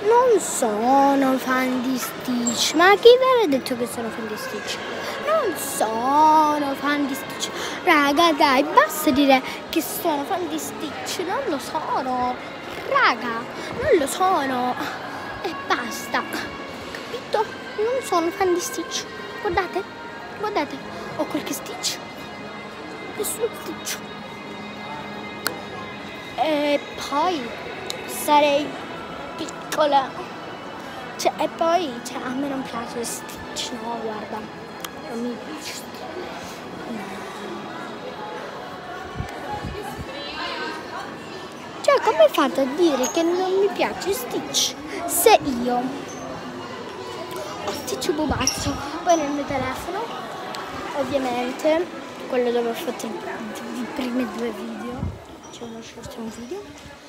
Non sono fan di Stitch. Ma chi ve l'ha detto che sono fan di Stitch? Non sono fan di Stitch. Raga, dai, basta dire che sono fan di Stitch. Non lo sono. Raga, non lo sono. E basta. Capito? Non sono fan di Stitch. Guardate, guardate. Ho qualche Stitch. Nessuno Stitch. E poi sarei piccola. E poi a me non piace Stitch, no, guarda, non mi piace Stitch. Come fate a dire che non mi piace Stitch se io ho Stitch pupazzo? Poi nel mio telefono, ovviamente, quello dove ho fatto i primi 2 video, c'è uno short e un video,